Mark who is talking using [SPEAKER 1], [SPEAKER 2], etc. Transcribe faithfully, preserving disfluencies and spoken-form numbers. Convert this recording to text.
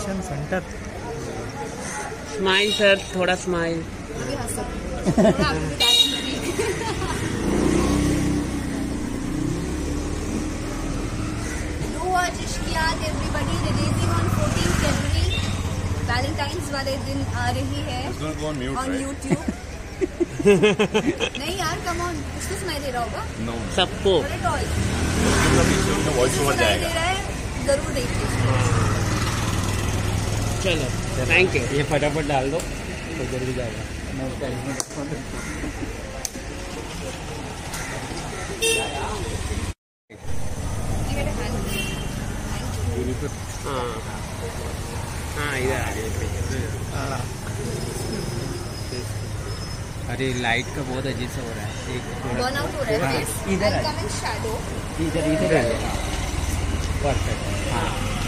[SPEAKER 1] Action centre.
[SPEAKER 2] Smile sir, थोड़ा smile.
[SPEAKER 3] Everybody releasing on fourteen January, Valentine's वाले दिन आ रही है ऑन यूट्यूब। नहीं यार कम ऑन, किसको सुनाई दे रहा होगा?
[SPEAKER 4] no.
[SPEAKER 2] सबको
[SPEAKER 4] वॉइस ओवर जाएगा,
[SPEAKER 3] जरूर देखिए।
[SPEAKER 2] चलो थैंक यू।
[SPEAKER 1] ये फटाफट डाल दो तो जल्दी जाएगा।
[SPEAKER 2] हाँ हाँ इधर आ गए।
[SPEAKER 1] अरे लाइट का बहुत अजीब सा हो रहा है, एक
[SPEAKER 3] बर्न आउट हो रहा है।
[SPEAKER 1] इधर
[SPEAKER 3] कम इन शैडो।
[SPEAKER 1] इधर इधर परफेक्ट। हाँ